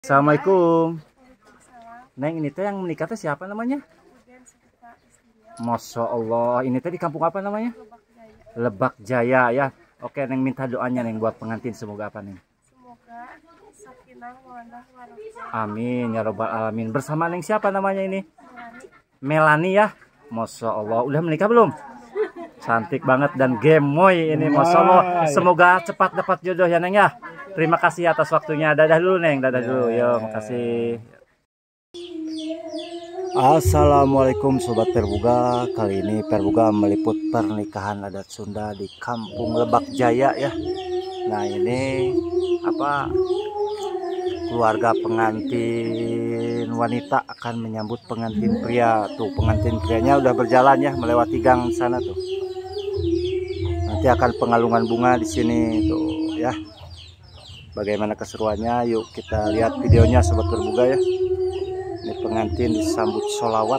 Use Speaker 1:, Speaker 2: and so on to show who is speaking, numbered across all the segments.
Speaker 1: Assalamualaikum. Neng, ini teh yang menikah teh siapa namanya? Masya Allah, ini teh di kampung apa namanya? Lebak Jaya ya. Oke, Neng minta doanya Neng buat pengantin, semoga apa Neng?
Speaker 2: Semoga sakinah mawaddah warahmah.
Speaker 1: Amin ya robbal alamin. Bersama Neng siapa namanya ini? Melani ya. Masya Allah, udah menikah belum? Cantik banget dan gemoy ini, Masya Allah. Semoga cepat dapat jodoh ya Neng ya. Terima kasih atas waktunya. Dadah dulu Neng, dadah dulu. Yo, makasih. Assalamualaikum Sobat Perbuga. Kali ini Perbuga meliput pernikahan adat Sunda di Kampung Lebak Jaya ya. Nah ini apa, keluarga pengantin wanita akan menyambut pengantin pria. Tuh pengantin prianya udah berjalan ya melewati gang sana tuh. Nanti akan pengalungan bunga di sini tuh ya. Bagaimana keseruannya? Yuk kita lihat videonya Sobat Perbuga ya. Ini pengantin disambut sholawat.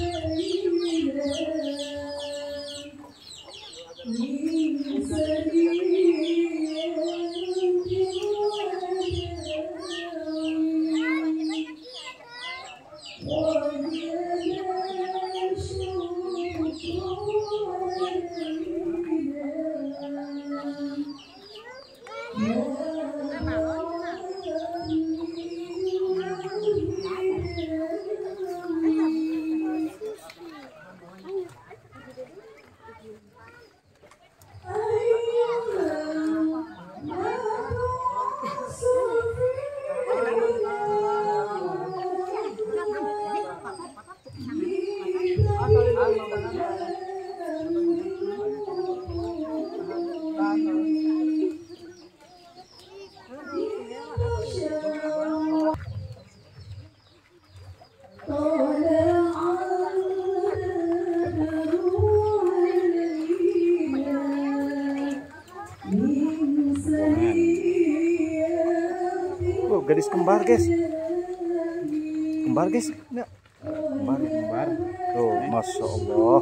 Speaker 1: Gadis kembar guys, kembar guys, enggak kembar, tuh Masya Allah.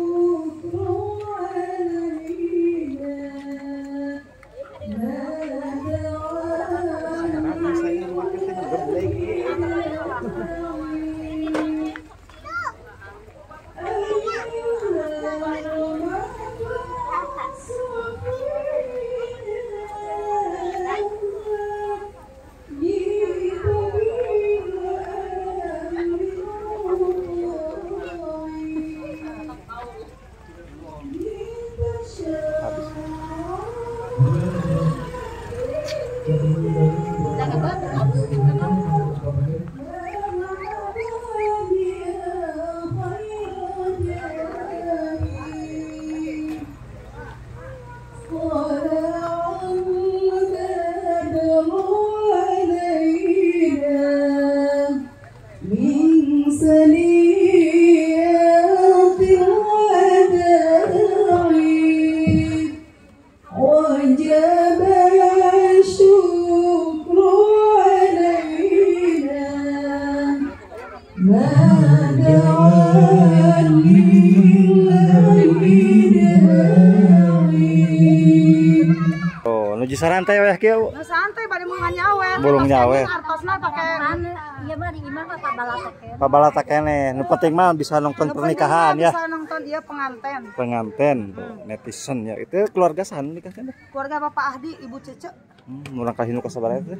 Speaker 1: Nuju sarantai weh kieu.
Speaker 2: Nah, santai bari mun nyawer.
Speaker 1: Burung nyawer.
Speaker 2: Artosna pake
Speaker 3: ieu mah di imah mah pabalatakeun.
Speaker 1: Pabalata keneh. Nu penting mah bisa nonton pernikahan ya.
Speaker 2: Bisa nonton dia penganten.
Speaker 1: Penganten tuh, netizen ya. Itu keluarga sana nikahnya.
Speaker 2: Keluarga Bapak Ahdi, Ibu Cece.
Speaker 1: Urang kahinu ka sabaraha teh?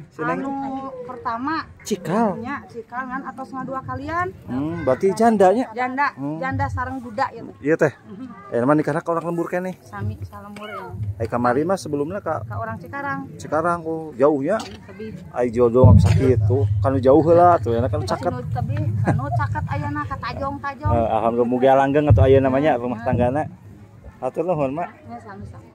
Speaker 2: Anu pertama
Speaker 1: Cikal.
Speaker 2: nya cikal ngan atosna dua kalian.
Speaker 1: Berarti jandanya.
Speaker 2: Janda, janda sareng duda ya.
Speaker 1: Iya teh. Emang nikahna ka orang lembur keneh.
Speaker 2: Sami salemur ya.
Speaker 1: Ai kamari mah sebelumnya ka
Speaker 2: Orang Cikarang.
Speaker 1: Cikarang kok jauh ya.
Speaker 2: Tebih.
Speaker 1: Ai jodoh mah bisa kitu. Kan jauh heula tuh ya kan caket.
Speaker 2: Anu tebih, anu caket ayeuna ka Tajong-tajong.
Speaker 1: Alhamdulillah muga langgeng atau aya namanya rumah tanggana. Atur nuhun mak.
Speaker 2: Ya sami-sami.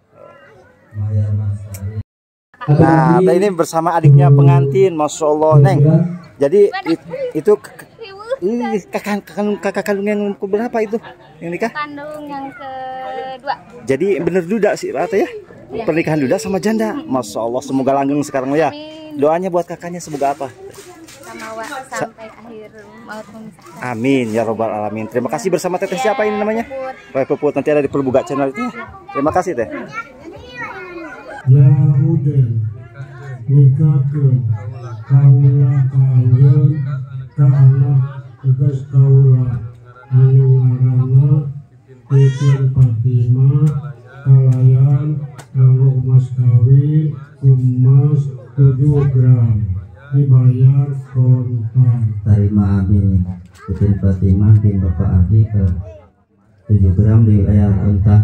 Speaker 1: Nah, ini bersama adiknya pengantin, Masya Allah, Neng. Jadi itu ini kakak kandung yang berapa itu yang nikah?
Speaker 3: Kandung yang kedua.
Speaker 1: Jadi bener duda sih rata ya? Pernikahan duda sama janda. Masya Allah, semoga langgeng sekarang ya. Doanya buat kakaknya semoga apa?
Speaker 3: Sama sampai akhir maut memisahkan.
Speaker 1: Amin ya robbal alamin. Terima kasih bersama teteh siapa ini namanya? Roy Puput, nanti ada di Perbuga channel itu. Terima kasih teh.
Speaker 4: Ya udah nikahkan kaula kangen ka anak tugas kaula anu ngaranna Titin Fatimah kalayan kanggo mas kawin emas 7 gram dibayar kontan.
Speaker 5: Tarima abi Titin Fatimah bin Bapak Adi ke 7 gram dibayar kontan.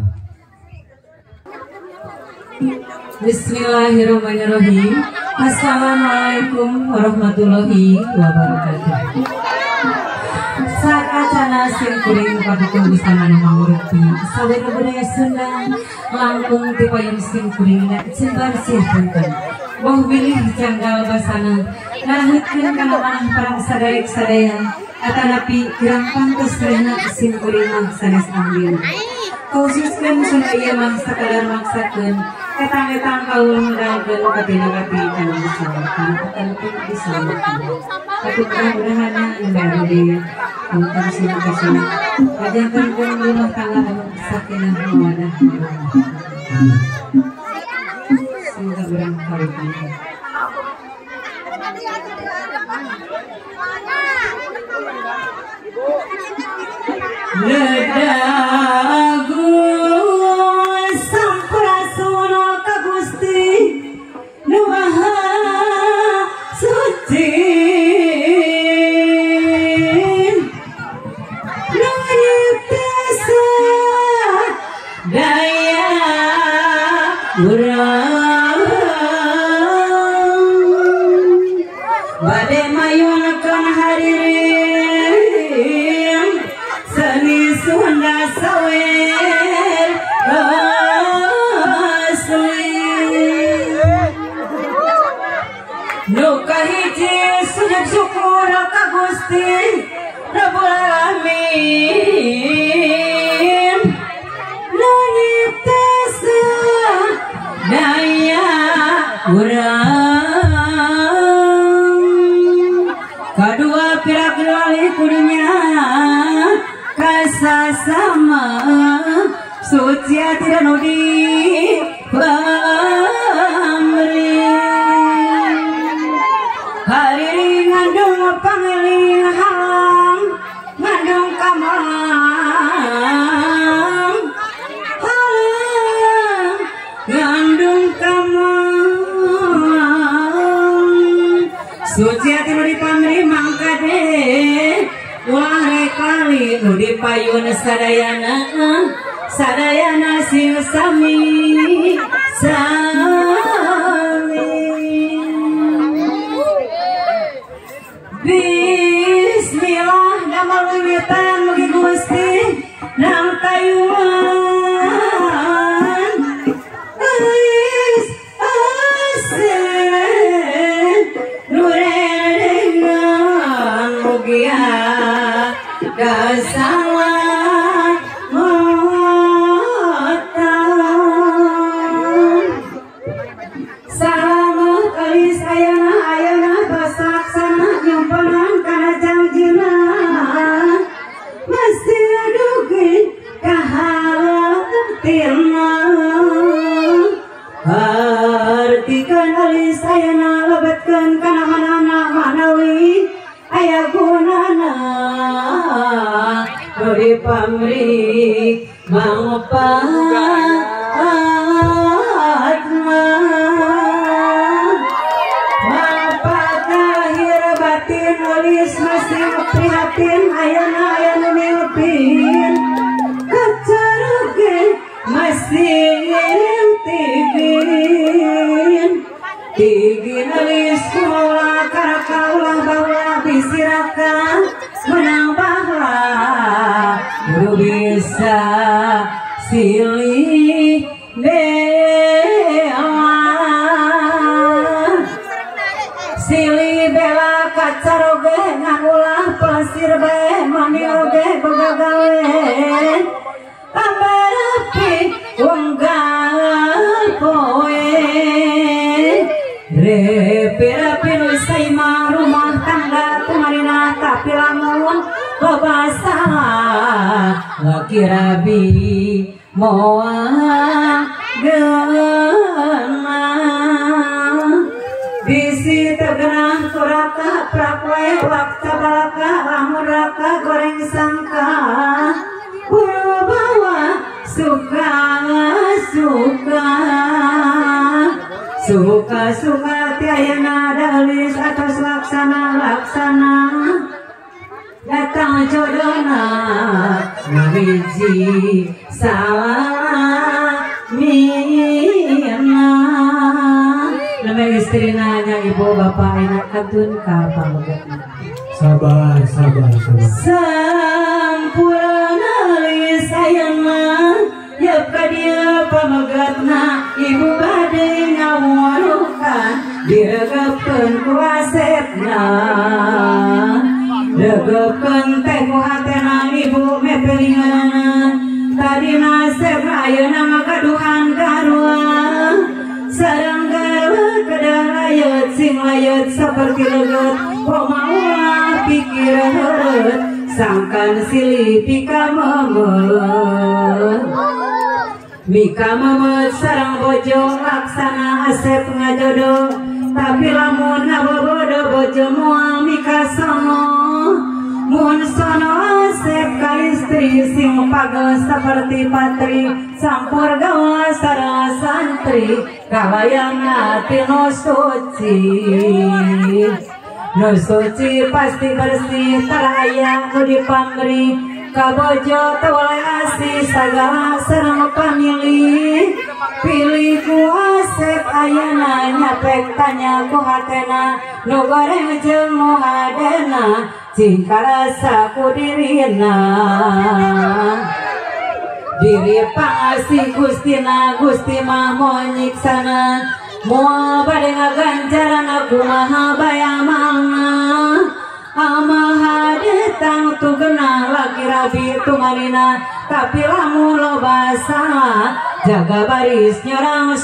Speaker 6: Bismillahirrahmanirrahim. Assalamualaikum warahmatullahi wabarakatuh. Sakacana sing kuring kabutung busana nu mangrupi sabana budaya Sunda langkung ti payung sing kuring na cembar sih punten. Wah bilih janggal basana ngarahutkeun kana manah parang sadaek-sadaya atanapi kirang pantes rehna sing kuring mah sanes ambil. Khususkeun Sunda ieu mah sakadar maksakeun ketang-ketang kaul ngedalkeun katina-kati kana masyarakat atanapi disalamatkeun. Tapi mudah-mudahan baru di konten sini ajarkan rumah tangga anu sakinah mawadah semoga berang karunia. Ledagu sampurasono ka Gusti nu Maha Suci daya urang bade mayunkeun hadirin seni Sunda sawer asli nu kahiji sujud syukur ka Gusti Rabbul Alamin daya urang kadua pirak-pirak kudunya kasasama suci hati dan udi pamri hari ngandung pangeling halang ngandung kamang ngandung kamang suci hati nu dipamri mangkade wahai kali nu dipayun sadayana sadayana sing sami sami bismillah nama wiwitan mugi Gusti nang tayuan ais asen nurengan mugia dasalah motan salamet alis ayana basaksana nyompanan kana jangjina mesti adukin kahalatina artikan alis ayana lebetkeun kana manana manawi aya gunana beri pamrih manfaat manfaat lahir batin alis masih prihatin ayana ngepin kacarugen masih tigin alis kumola karakaulah baulah bisirakan menambahlah guru bisa silih bela kacaroge ngakulah pasir be manioge begagawe pambarapi unggal poe repi-repi nusaima rumah tangga kumarina tapi lamun babasalah laki rabi moa gena bisi tergenah ewak cabalaka lamun raka goreng sangka bulu bawa suka tiayana dalis atas laksana datang jodohna ngawiji salamina nama istrina nya ibu bapak enak katun kapal
Speaker 4: Sabar.
Speaker 6: sampurna lis sayangna yap kadia pamagatna ibu bade ngawulukan diregepen ku asepna degepen teh ku hatena ibu mepelingan tadi nasib ayeuna magaduhan garua sareng garwa kedang layut sing layut seperti leget pomaulah pikir heureut sangkan silih pika memet sareng bojo laksana asep ngajodoh tapi lamun ngabobodo bojo moal mika sono mun sono asep ka istri sing pagel seperti patri sampur gawa sareng santri kalayang hati no suci pasti bersih teraya nu dipamri kabojo tewalai asih sagala sareng pamilih pilih ku asep ayana nyapek tanya ku hatena nu goreng jeung nu hadena cinta rasa ku dirina diri pangasih gustina gusti mah moal nyiksana moal bade ngaganjaran kumaha bayamalna amal hadetang tu genah laki rabi tu manina tapi lamun loba salah jaga baris nyerang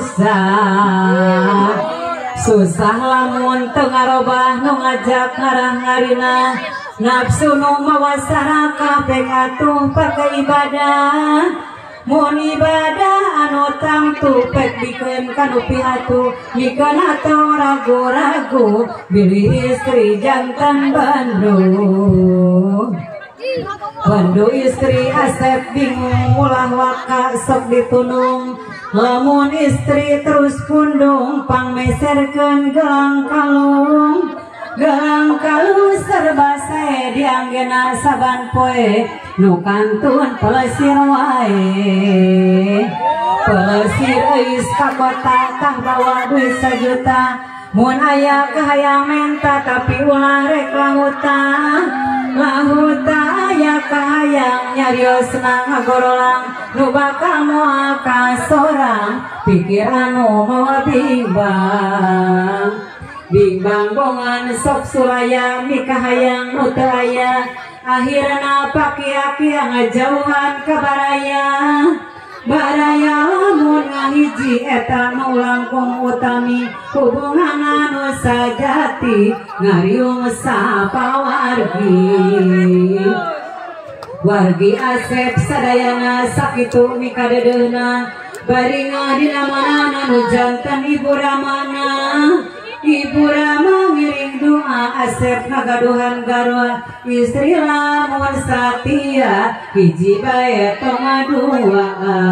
Speaker 6: susah lamun teu ngarobah nu ngajak ngarah ngarina nafsu nu mawasana kabeh atuh pake ibadah mun ibadah anu tangtu pek bikeun kanu pihatu mikeun atuh ragu-ragu bilih istri jantan Bandu istri asep bingung ulah waka sok ditunung lamun istri terus pundung pangmeserkeun gelang kalung serba sae dianggena saban poe nu kantun pelesir wae pelesir eus ka kota tah bawa duit 1 juta mun aya kahayang menta tapi ulah rek lahuta aya kahayang nyariosna ngagorolang nu bakal moal ka sorang pikiran nu mawa bimbang bongan sok sulaya mikahayang nu teu aya akhirna paki-aki ngajauhan ka baraya lamun ngahiji eta nu langkung utami hubungan anu sajati ngariung sapawargi asep sadayana sakitu mikadedeuna bari ngadina manana nu jantan ibu Rama ngiring doa asep ngagaduhan garwa istri lamun satia hiji bae tong dua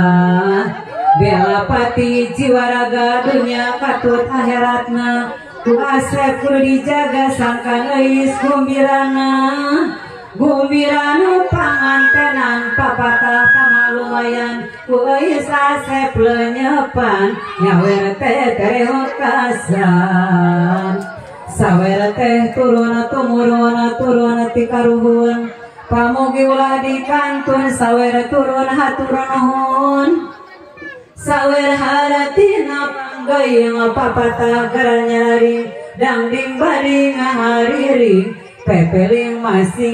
Speaker 6: bela pati jiwa raga dunya katut akhiratna ku asep kudu dijaga sangkan eus gumbirana pangantenan papatah tama lumayan ku eus asep lenyepan nyawer teh kasan sawer teh turun ti karuhun pamugi ulah dikantun sawer turun hatur nuhun sawer haratina panggeuing papatah garanyari dangding bari ngahariri pepeling masing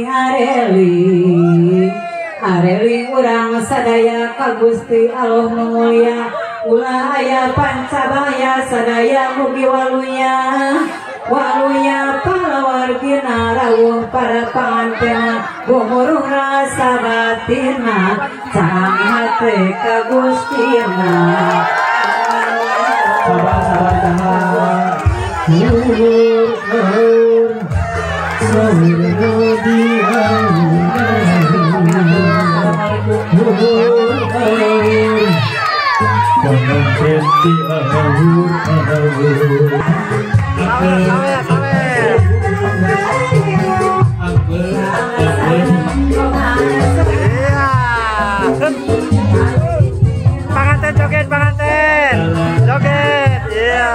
Speaker 6: areling urang sadaya ka Gusti Allah nu mulia ulah aya pancabaya sadaya mugi waluya palawargina rawuh para pangantena gumuruh rasa batina cang hate ka Gustina
Speaker 4: sabar tahan
Speaker 1: Pengantin joget, pengantin joget, iya.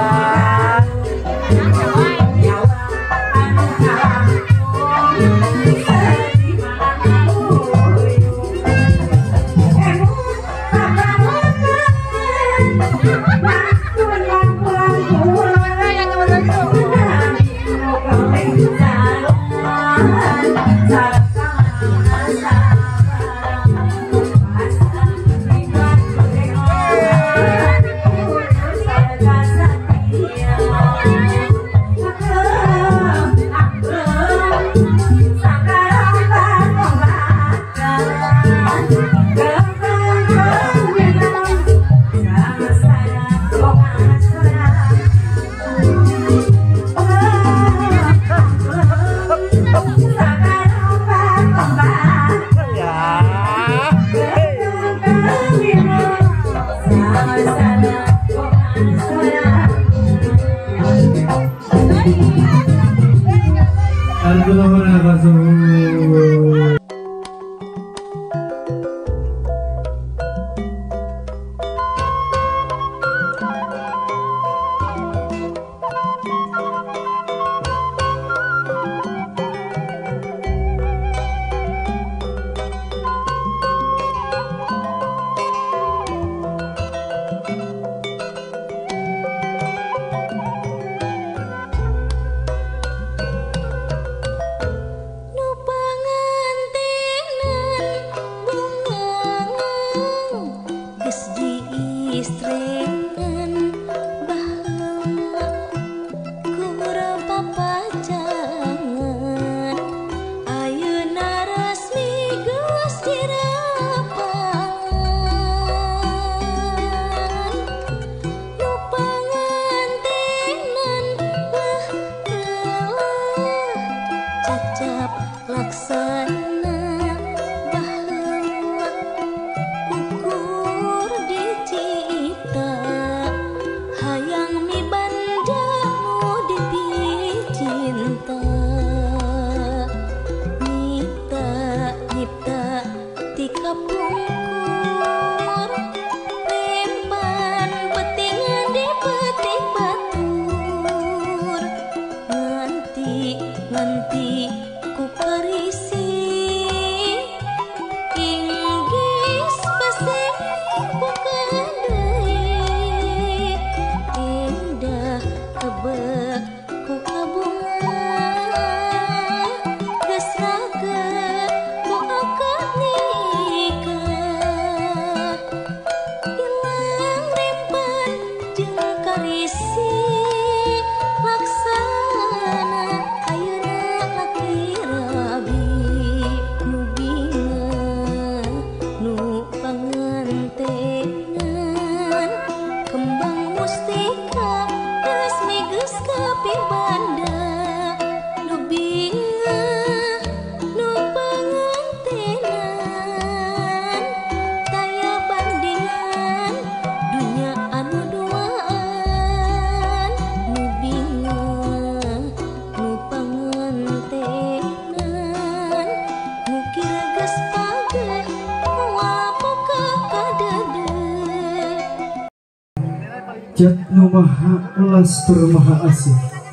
Speaker 4: Jatnu maha ulas tur maha asih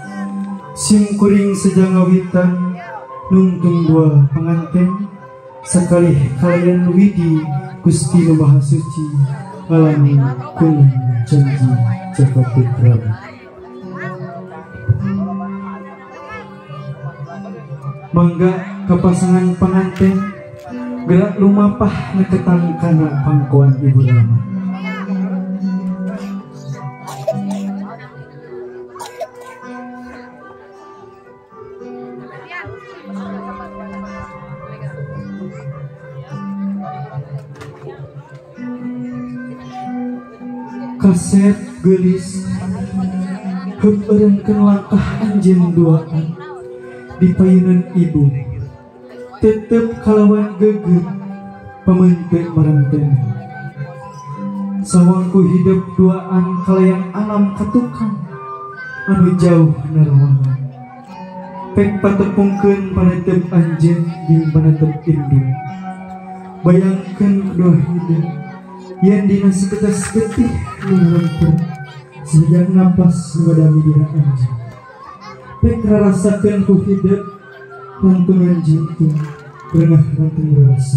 Speaker 4: sing kuring sejangawitan nuntung dua pengantin sekali kalian widi Gusti Nu Maha Suci ngalami kuning janji jagat putra. Mangga kepasangan pengantin gerak lumapah neketang kana pangkuan Ibu Rama. Kaset gelis heup eureunkeun langkah anjeun duaan di payunan ibu tetep kalawan geger pamentek merenten. Sawangku hidup duaan kalayan alam katukang anu jauh narawangan. Pek patepungkeun panetep anjeun jeung panetep indung. Bayangkeun kedua hidup yen dina seketes getih ngarempet sejak napas ngadami dina anjeun. Pek ngarasakeun ku hidup lantungan jantung renah rantung rasa.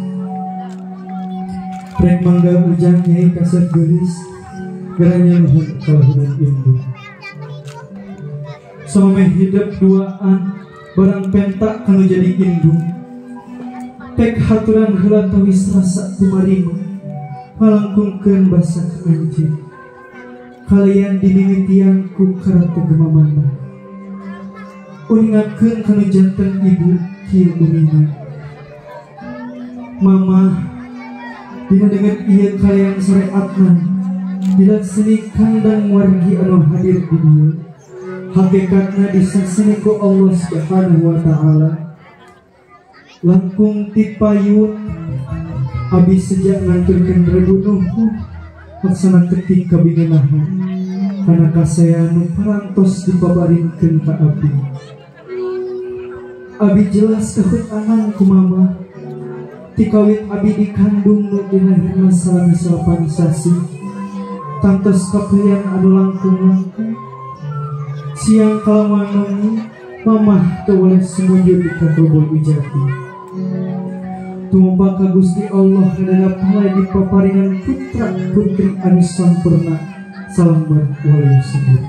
Speaker 4: Pek mangga ujang nyai kasar gelis garanya nuhun kalahunan indung. Samemeh hidup duaan barang pentak kanu jadi indung. Pek haturan heula tawis rasa tumarima ngalangkungkeun basa anjeun. Kalian dimimitian ku karate gemamana. Uningakeun kanu janten ibu kieu umina. Mama dina dengan ieu kalian syariatna dilaksanakan dan wargi anu hadir di dieu. Hakikatna disaksini ku Allah Subhanahu wa taala. Langkung tipayun abi sejak nganturkeun rebunuhun laksana ketik kabingenahan kana kasaya nu parantos dipabaringkeun ka abi. Abi jelas kehutangan ku mama tikawit abi dikandung nu dilahirna salami 8 sasi tantos kaprian anu langkung-langkung. Siang kalawangi mamah teu oleh sumujud di katrobol wijati. Tumumpa ka Gusti Allah ngadana palai di paparingan putra putri anu sampurna salamet walau sabur.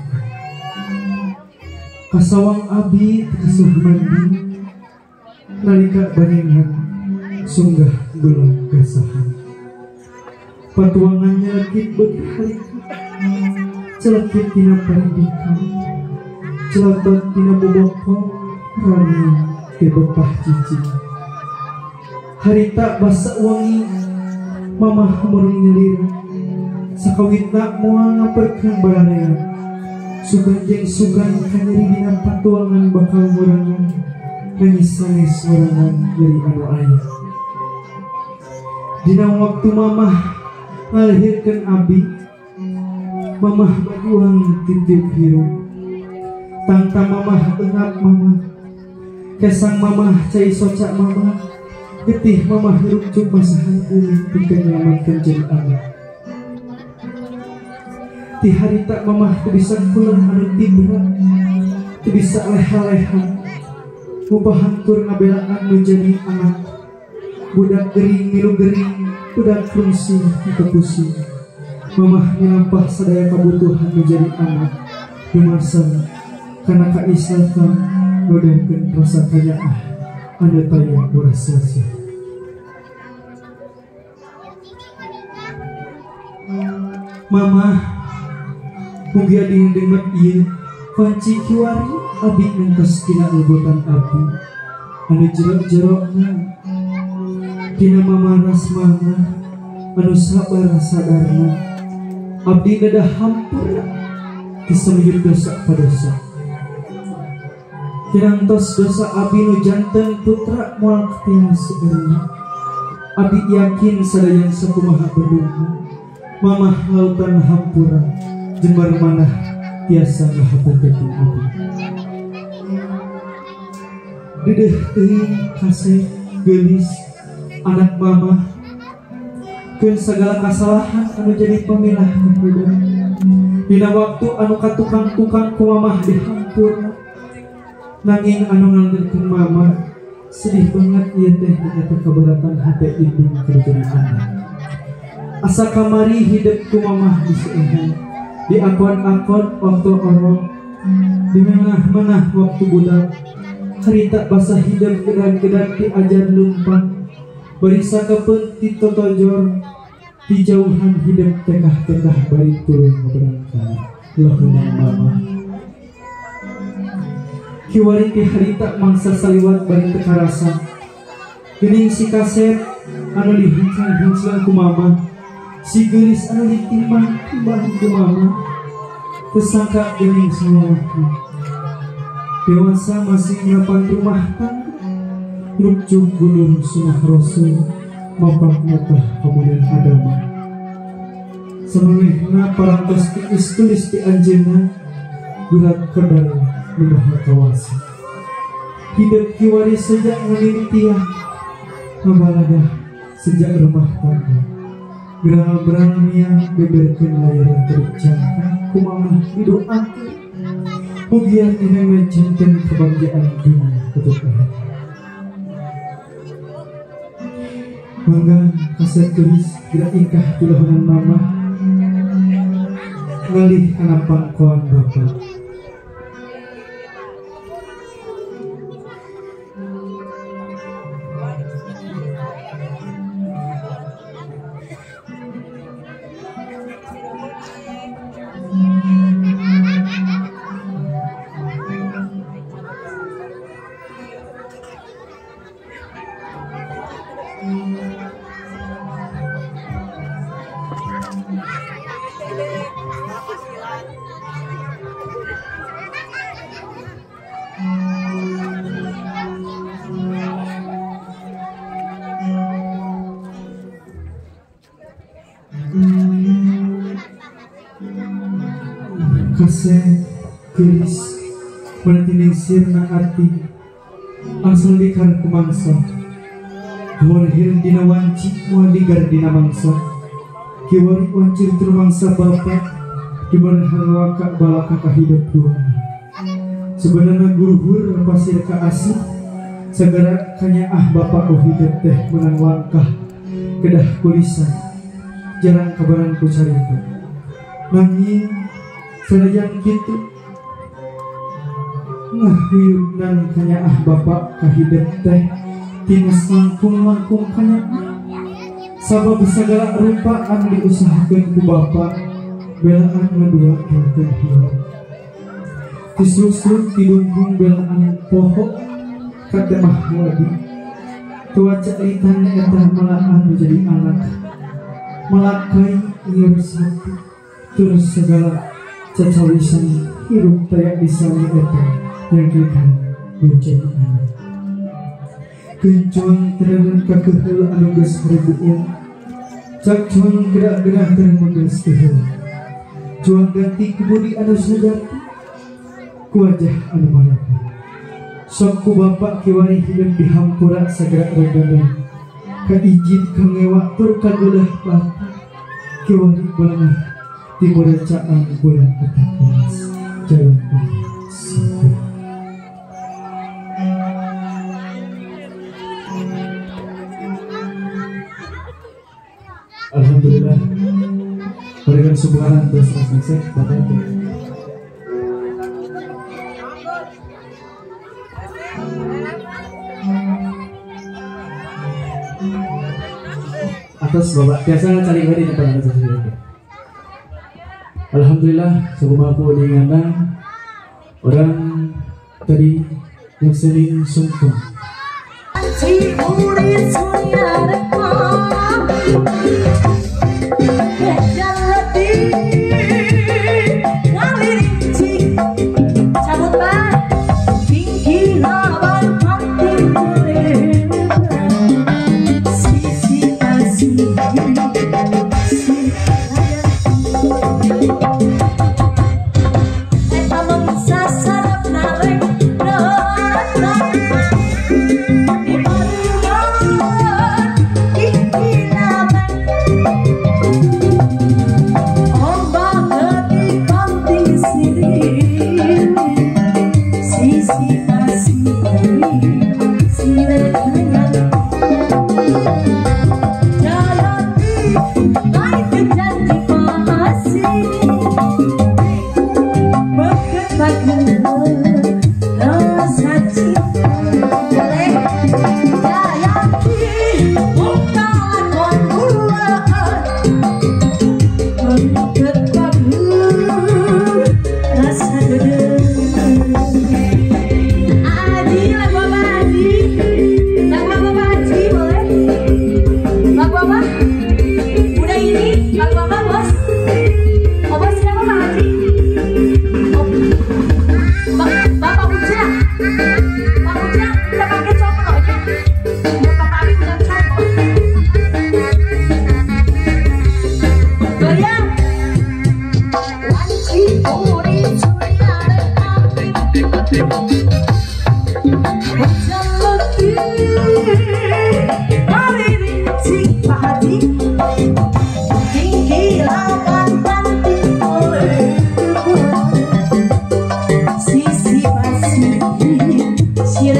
Speaker 4: Kasawang abi kasuh mandi nalika banengan sunggah gelang gasahan. Patuangannya lekit beuki harika celekit tina pendidikan. Celabat tina boboko rani ke bepah cicing. Harita basa wangi mamah murung ngelira sakawitna moal ngaperkeun baranean. Sugan jeung sugan kanyeri dina patuangan bakal murangan nangis-nangis murangan dari anu aya. Dina waktu mamah ngalahirkeun abi mamah baduang titip hirup. Tangta mamah engap mamah kesang mamah cai soca mamah getih mamah hirup cuk masahan uling pikeun nyelamatkeun jeung anak. Ti harita mamah teu bisa pulang anu tibra teu bisa leha-leha mupahantur ngabelaan nu jadi anak. Budak gering milu gering budak fungsi atau pusing. Mamah nyelampah sadaya kabutuhan nu jadi anak di masa karena kaislakan nodengkeun rasa kanyaah anu taya urasa sia. Mama mugi adi denget ieu panci kiwari abi ngantos tina lebutan abi anu jero-jerona tina mamanas mama anu sabar sadarna abdi dadah hampura disembur dosa padosa. Kirantos dosa abi nu janten putra moal katian segerna. Abi yakin sadayang sakumaha berdoa mamah lautan hampura jembar manah tiasa ngahapunten abi. Dedeh teuing kasih geulis anak mamah keun sagala kasalahan anu jadi pamilah hidup. Dina waktu anu katukang-tukang ku mamah dihampurna nanging anu ngandelkeun mama sedih banget ieu teh eta keberatan hate ibu keur jadi anak. Asa kamari hidup ku mamah diseuehan di akon-akon waktu orok di menah-menah waktu budak harita basa hidup gedan-gedan diajar lumpang bari sakapeun ti totojor di jauhan hidup tekah-tekah bari turun ngaberangkat loheunang mama. Kiwari ti harita mangsa saliwat bari teu karasa geuning si kaset anu dihincang-hincang ku mama, si geulis anu ditimbang-timbang ku mama, teu sangka geuning salawatna dewasa masih ngelapan rumah tangga, rukcuk gulung sunah rasul, mapak mata kemudian agama. Semenehna parantos tiis tulis di anjeunna, berat kedal numaha kawasa. Hidup kiwari sejak nganimitian, ngabaladah sejak rumah tangga. Geral-geral miang beberkeun layaran terjangka, kumaha didoakeun. Mugian ini mencintai kebahagiaan dunia ketutupan. Mangga kaset tulis gerak ingkah tulahunan mama, ngalih anak pangkuan bapak. Kaset gelis menetining sirna arti asal dikar kumangsa, walhir dina wanci waligar dina mangsa, kiwari wancir termangsa bapak kibar harwaka balaka kahidup dua. Sebenarnya guruhur pasir ka asih segera kanya bapak hidup teh menang langkah kedah kulisan jarang kabaran ku carita nanging sanajan kitu ngahuyunan kanya bapak kahidup teh tinas langkung kanya sabab segala rupa anu diusahakeun ku bapak belaan ngadua kelakon hilang disusun tidungkung belaan pohok kademah wadi tuaca litan eta malaan menjadi anak malakai ieu satu terus segala cacawisan hirup tayak disana eta yang kita menjadi anak kencuang terang kakeheul anu geus ribueun cak cuang gerak-gerak terang geus teuheul cuang ganti kebudi anu sejati ku wajah anu marapi sok ku bapak kiwari hidup di hampura sagara reganan ka ijin kangewa tur kagulah bapak kiwari balangah timur caang bulan ketakuas jalan sipil. Alhamdulillah berikan subhanan terus rasanya bapak itu atas bapak biasa cari bari di depan atas sendiri. Alhamdulillah sebelum aku diingatkan orang tadi yang sering sumpah.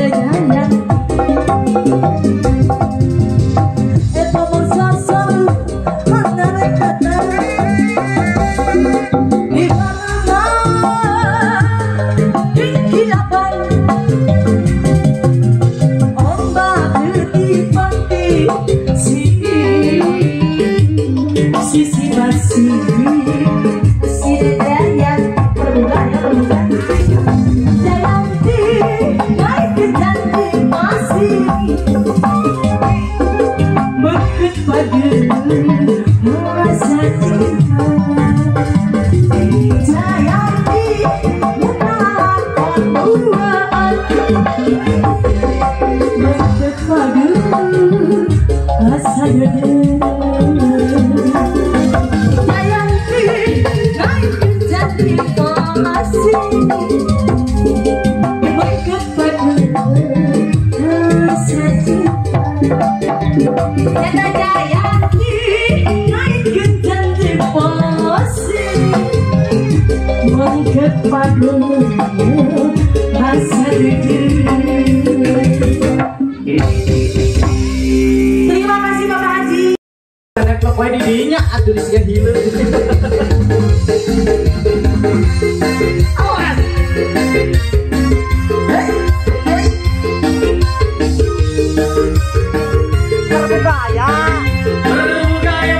Speaker 6: Terima kasih Bapak Haji.
Speaker 7: Poin didinya atuh disiga hileung. Awas.
Speaker 1: Berbudaya.
Speaker 7: Berbudaya,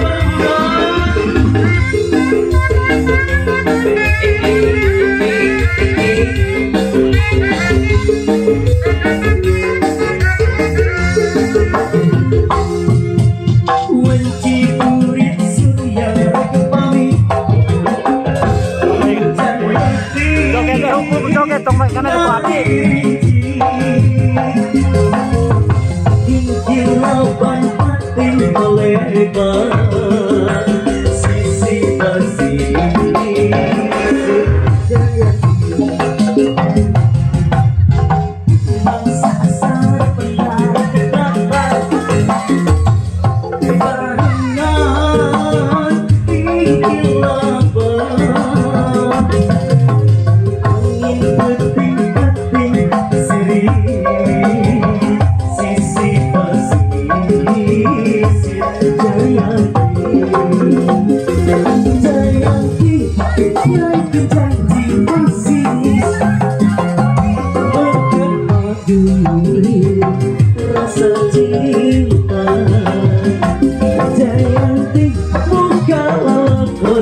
Speaker 1: Joget tong mai kana ku abdi.
Speaker 7: Inkilaban pating melebar sisi basi bangsa asal pendapat barengan inkilaban angin peting-peting sirih sisi basi Jayanti Jayanti janji kasih mengadui rasa cinta Jayanti buka lakon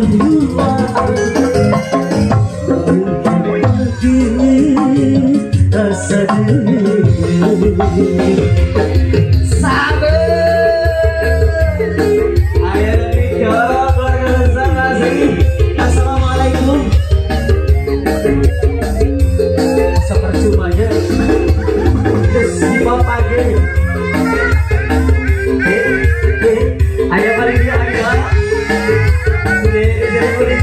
Speaker 7: duaan rasa Assalamualaikum. Sepercumanya Siapa pagi Ayah paling dia ayah dari kulit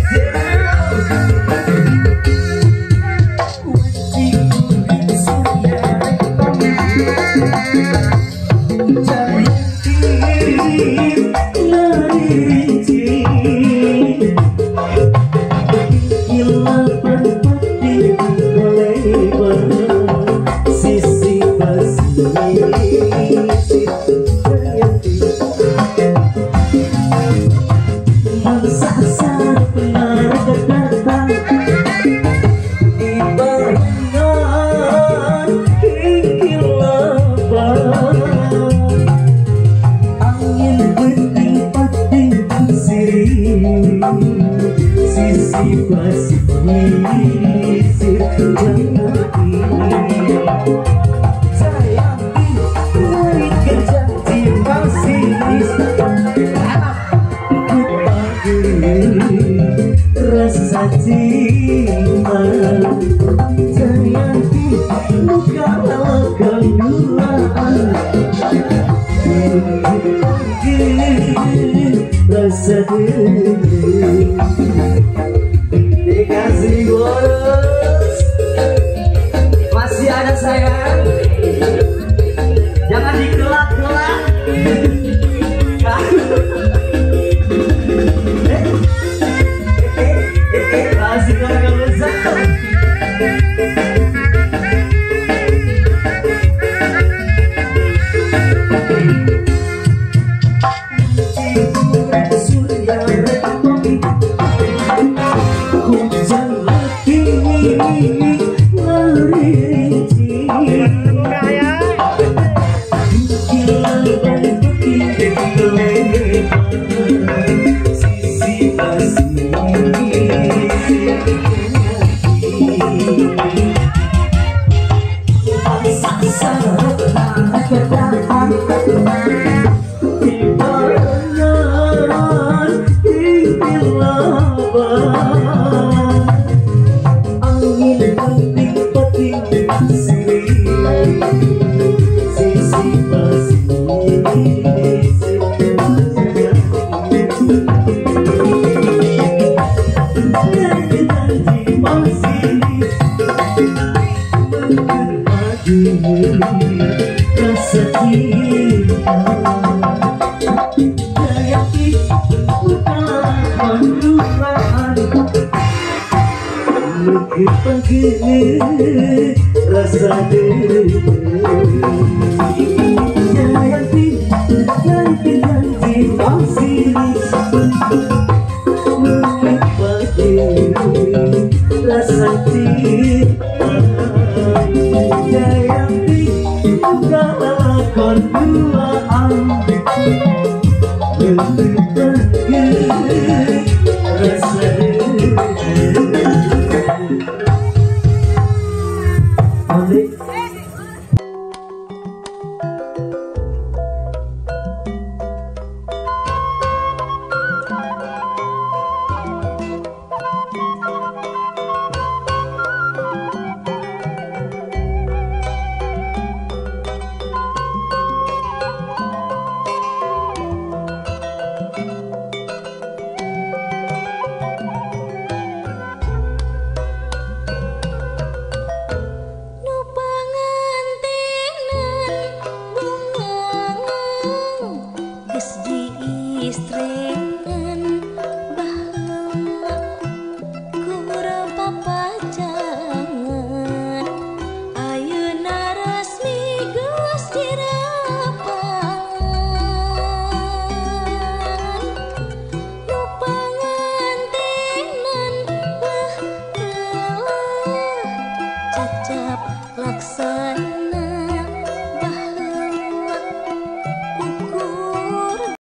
Speaker 7: rasa cinta Jayanti buka lakon duaan rasa dikasih boros masih ada sayang jangan dikelak-kelak masih gak besar pagi rasa diri nanti masih pagi rasa cinta nanti galakon duaan nanti pagi rasa diri
Speaker 8: Ayeuna resmi Gusti